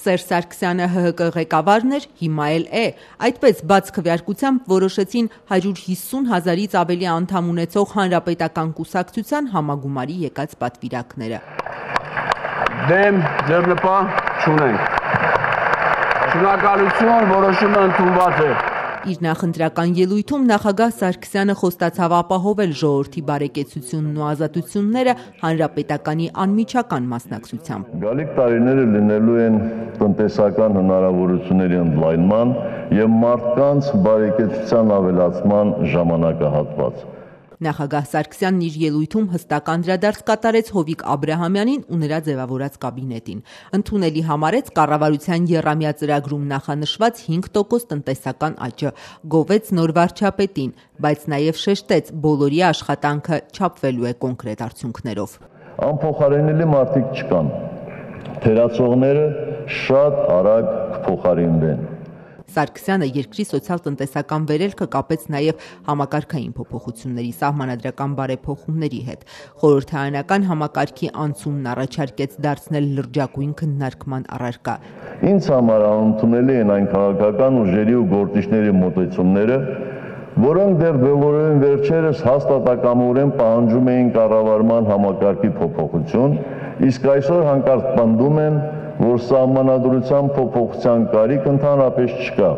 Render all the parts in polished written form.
Սերժ Սարգսյանը ՀՀԿ ղեկավարն էր, հիմա էլ է։ Այդպես բաց քվեարկությամբ որոշեցին 150 հազարից ավելի անդամ ունեցող Հանրապետական կուսակցության համագումարի եկած պատվիրակները։ Դեմ ձեռնպահ չունենք։ Շնորհակալություն, որոշումը ընդունված է։ Իր նախընտրական ելույթում նախագահ Սարգսյանը խոստացավ ապահովել ժողովրդի բարեկեցությունն ու ազատությունները Հանրապետականի անմիջական մասնակցությամբ։ Գալիք տարիները լինելու են տնտեսական հնարավորությունների ընդլայնման եւ մարդկանց բարեկեցության ավելացման ժամանակահատված։ Նախագահ Սարգսյանն իր ելույթում հստակ անդրադարձ կատարեց Հովիկ Աբրահամյանին ու նրա ձևավորած կաբինետին։ Ընդունելի համարեց կառավարության եռամյա ծրագրում նախանշված 5% տնտեսական աճը, գովեց նոր վարչապետին, բայց նաև շեշտեց բոլորի աշխատանքը չափվելու է կոնկրետ արդյունքներով։ Անփոխարինելի մարդիկ չկան։ Թերացողները շատ արագ կփոխարինվեն։ Սարգսյանը երկրի սոցիալ-տնտեսական վերելքը կապեց նաև համակարգային փոփոխությունների, սահմանադրական բարեփոխումների հետ։ Խորհրդարանական համակարգի անցումն առաջարկեց դարձնել լրջագույն քննարկման առարկա։ Ինձ համար անընդունելի են այն քաղաքական ուժերի ու գործիչների մոտեցումները, որոնք դեռ բոլորովին վերջերս հաստատակամորեն պահանջում էին կառավարման համակարգի փոփոխություն, իսկ այսօր հանկարծ պնդում են, որ սահմանադրության փոփոխության կարիք ընդհանրապես չկա։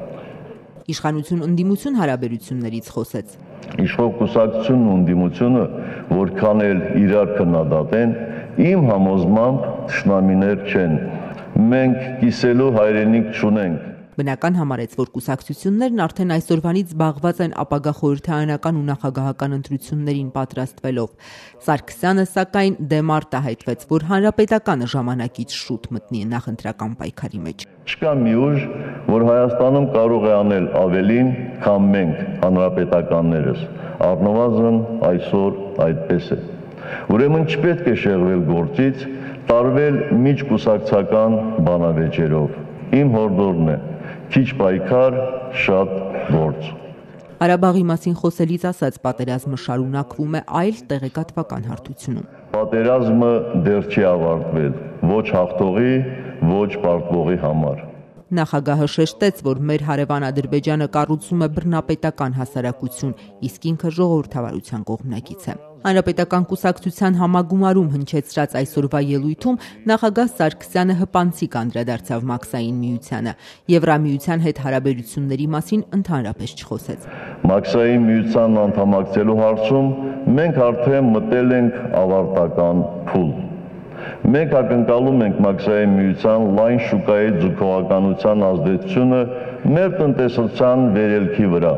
Իշխանություն-ընդդիմություն հարաբերություններից խոսեց։ Իշխող կուսակցությունն ու ընդդիմությունը, որքան էլ իրար քննադատեն, իմ համոզմամբ թշնամիներ չեն։ Մենք կիսելու հայրենիք չունենք։ Բնական համարեց, որ կուսակցություններն արդեն այսօրվանից զբաղված են ապագա խորհրդարանական ու նախագահական ընտրություններին պատրաստվելով։ Սարգսյանը սակայն դեմ արտահայտվեց, որ Հանրապետականը ժամանակից շուտ մտնի նախընտրական պայքարի մեջ։ Չկա մի ուժ, որ Հայաստանում կարող է անել ավելին, քան մենք հանրապետականներս։ Առնվազն այսօր այդպես է։ Ուրեմն չպետք է շեղվել գործից, տարվել միջկուսակցական բանավեճերով։ Իմ հորդորն է։ Քիչ պայքար, շատ գործ։ Ղարաբաղի մասին խոսելիս ասաց, պատերազմը շարունակվում է այլ տեղեկատվական հարթությունում։ Պատերազմը դեռ չի ավարտվել, ոչ հաղթողի, ոչ պարտվողի համար։ Նախագահը շեշտեց, որ մեր հարևան Ադրբեջանը կառուցում է բռնապետական հասարակություն, իսկ ինքը ժողովրդավարության կողմնակից է։ Հանրապետական կուսակցության համագումարում հնչեցրած այսօրվա ելույթում նախագահ Սարգսյանը հպանցիկ անդրադարձավ Մաքսային միությանը, Եվրամիության հետ հարաբերությունների մասին ընդհանրապես չխոսեց։ Մաքսային միությանն անդամակցելու հարցում մենք արդեն մտել ենք ավարտական փուլ։ Մենք ակնկալում ենք Մաքսային միության լայն շուկայի ձգողականության ազդեցությունը մեր տնտեսության վերելքի վրա։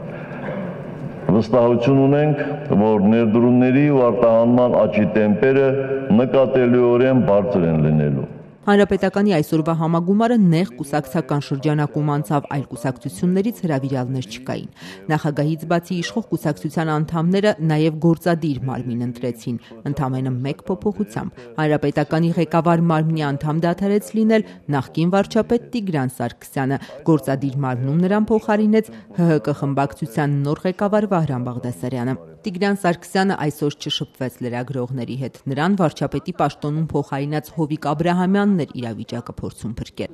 Վստահություն ունենք, որ ներդրումների ու արտահանման աճի տեմպերը նկատելիորեն բարձր են լինելու։ Հանրապետականի այսօրվա համագումարը նեղ կուսակցական շրջանակում անցավ, այլ կուսակցություններից հրավիրալներ չկային։ Նախագահից բացի իշխող կուսակցության անդամները նաև գործադիր մարմին ընտրեցին, ընդամենը մեկ փոփոխությամբ։ Հանրապետականի ղեկավար մարմնի անդամ դադարեց լինել նախկին վարչապետ Տիգրան Սարգսյանը, գործադիր մարմնում նրան փոխարինեց ՀՀԿ խմբակցության նոր ղեկավար Վահրամ Բաղդասարյանը։ Տիգրան Սարգսյանը այսօր չշփվեց լրագրողների հետ։ Նրան վարչապետի պաշտոնում փոխարինած Հովիկ Աբրահամյանն էր իրավիճակը փորձում փրկել։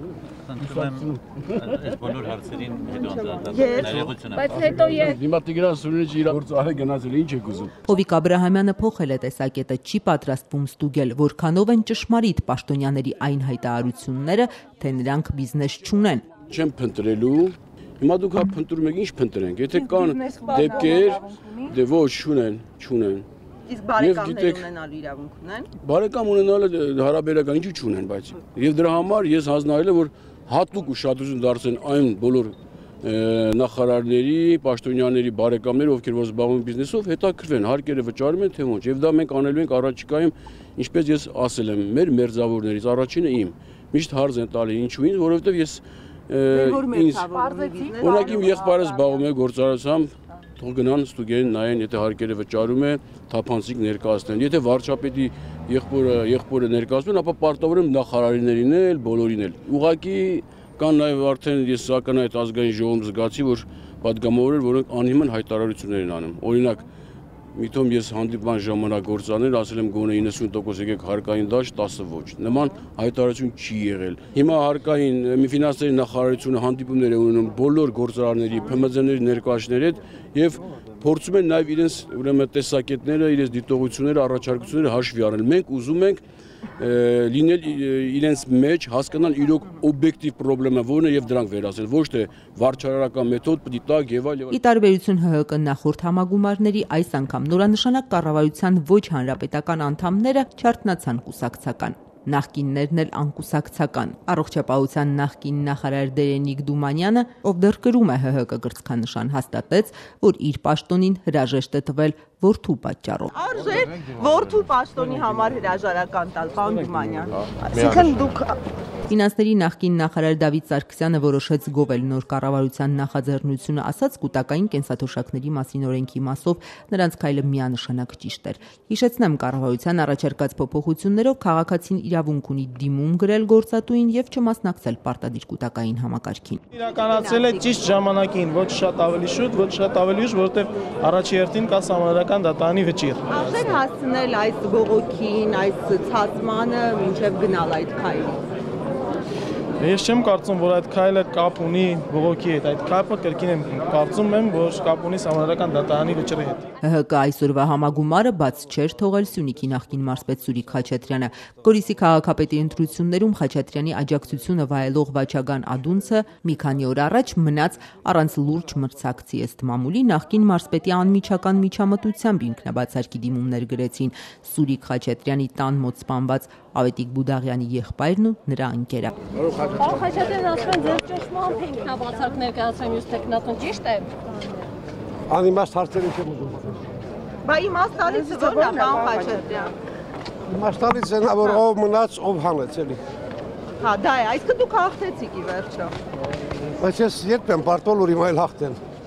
Բոլոր հարցերին Բայց հետո Հիմա Տիգրան Սուրենիչը իր գործարը գնացել է, ինչ եք ուզում։ Հովիկ Աբրահամյանը փոխել է տեսակետը, չի պատրաստվում ստուգել, որքանով են ճշմարիտ պաշտոնյաների այն հայտարարությունները, թե նրանք բիզնես չունեն։ Չեմ փնտրելու։ Հիմա դուք հա փնտրում եք, ինչ փնտրենք։ Եթե կան դեպքեր, դե ոչ չունեն։ Իսկ բարեկամներ ունենալու իրավունք ունեն։ Բարեկամ ունենալը հարաբերական ինչու չունեն, բայց եւ դրա համար ես հանձնարարել եմ, որ հատուկ ուշադրություն դարձեն այն բոլոր նախարարների, պաշտոնյաների բարեկամները, ովքեր որ զբաղվում են բիզնեսով, հետաքրքրվեն, հարկերը վճարում են թե ոչ։ Եվ դա մենք անելու ենք առաջիկայում, ինչպես ես ասել եմ, մեր մերձավորներից առաջինը իմ։ Միշտ հարց են տալի ինչու ինձ, որովհետեւ ես օրինակ իմ եղբայրս զբաղվում է գործարարությամբ, թող գնան ստուգեն, նայեն, եթե հարկերը վճարում է, թափանցիկ ներկայացնեն։ Եթե վարչապետի եղբորը ներկայացնում, ապա պարտավոր եմ նախարարիներին էլ, բոլորին էլ։ Ուղղակի կան նաև արդեն ես ակնհայտ ազգային ժողովում զգացի, որ պատգամավորներ, որոնք անհիմն հայտարարություններ են անում։ Օրինակ, Միտում ես հանդիպման ժամանակ գործանել, ասել եմ գոնե 90% եկեք հարկային դաշտ, 10 ոչ։ Նման հայտարարություն չի եղել։ Հիմա հարկային ֆինանսների նախարարությունը հանդիպումներ է ունենում բոլոր գործարանների, ՓՄԶ-ների ներկայացների հետ եւ փորձում են նաեւ իրենց ուրեմն տեսակետները, իրենց դիտողությունները, առաջարկությունները հաշվի առնել։ Մենք ուզում ենք լինել իրենց մեջ հասկանալ իրոք օբյեկտիվ խնդիրը որն է եւ դրանք վերացնել, ոչ թե վարչարարական մեթոդ պիտի տակ եւ այլ։ Ի տարբերություն ՀՀԿ նախորդ համագումարների, այս անգամ նորանշանակ կառավարության ոչ հանրապետական անդամները չարթնացան կուսակցական։ Նախկիններն էլ անկուսակցական։ Առողջապահության նախկին նախարար Դերենիկ Դումանյանը, ով դեռ կրում է ՀՀԿ կրծքանշան, հաստատեց, որ իր պաշտոնին հրաժեշտ է տվել որդու պատճառով։ Արժե որդու պաշտոնի համար հրաժարական տալ, պարոն Դումանյան։ Այսինքն դուք Ֆինանսների նախկին նախարար Դավիթ Սարգսյանը որոշեց գովել նոր կառավարության նախաձեռնությունը, ասաց կൂട്ടակային կենսաթոշակների մասին օրենքի մասով նրանց քայլը միանշանակ ճիշտ էր։ Հիշեցնեմ, կառավարության առաջարկած փոփոխություններով քաղաքացին իրավունք ունի դիմում գրել գործատուին եւ չմասնակցել պարտադիր կൂട്ടակային համակարգին։ Իրականացել է ճիշտ ժամանակին, ոչ շատ ավելի շուտ, ոչ շատ ավելի ուշ, որովհետեւ առաջի հերթին կա սահմանադրական դատարանի վճիռ։ Արժեր հասցնել այս բողոքին, այս ցածմանը մինչեւ գնալ այդ քայլին։ Ես չեմ կարծում, որ այդ քայլը կապ ունի բողոքի հետ, այդ քայլը կրկին եմ կարծում եմ, որ կապ ունի սահմանադրական դատարանի վճռի հետ։ ՀՀԿ այսօրվա համագումարը բաց չէր թողել Սյունիքի նախկին մարզպետ Սուրիկ Խաչատրյանը։ Գորիսի քաղաքապետի ընտրություններում Խաչատրյանի աջակցությունը վայելող Վաչագան Ադունցը մի քանի օր առաջ մնաց առանց լուրջ մրցակցի ըստ մամուլի, նախկին մարզպետի անմիջական միջամտությամբ ինքնաբացարկի դիմումներ գրեցին Սուրիկ Խաչատրյանի տան մոտ սպանված Ավետիք Բուդաղյանի եղբայրն ու նրա ընկերը։ Պարոն Խաչատրյան, ասում են ձեր ճշմարիտ ինքնաբացարկ ներկայացրել մյուս տեխնատուն, ճիշտ է։ Անիմաստ հարցերի չեմ ուզում։ Բա իմաստ տալիս ո՞րն է, պարոն Խաչատրյան։ Իմաստ տալիս են, որ ով մնաց, ով հանեց էլի։ Հա, դա է, այսինքն դուք հաղթեցիք ի վերջո։ Բայց ես երբ եմ պարտվել, որ իմ այլ հաղթեն։